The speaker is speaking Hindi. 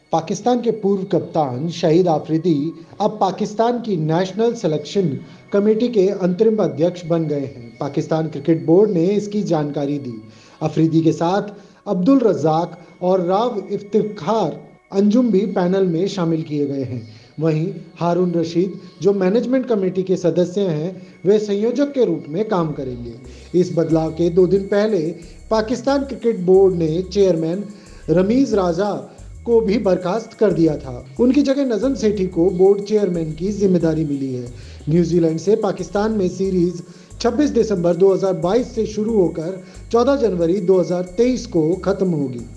पाकिस्तान के पूर्व कप्तान शाहिद आफरीदी अब पाकिस्तान की नेशनल सिलेक्शन कमेटी के अंतरिम अध्यक्ष बन गए हैं। पाकिस्तान क्रिकेट बोर्ड ने इसकी जानकारी दी। अफरीदी के साथ अब्दुल रज्जाक और राव इफ्तिखार अंजुम भी पैनल में शामिल किए गए हैं। वहीं हारून रशीद, जो मैनेजमेंट कमेटी के सदस्य हैं, वे संयोजक के रूप में काम करेंगे। इस बदलाव के 2 दिन पहले पाकिस्तान क्रिकेट बोर्ड ने चेयरमैन रमीज राजा को भी बर्खास्त कर दिया था। उनकी जगह नजम सेठी को बोर्ड चेयरमैन की जिम्मेदारी मिली है। न्यूजीलैंड से पाकिस्तान में सीरीज 26 दिसंबर 2022 से शुरू होकर 14 जनवरी 2023 को खत्म होगी।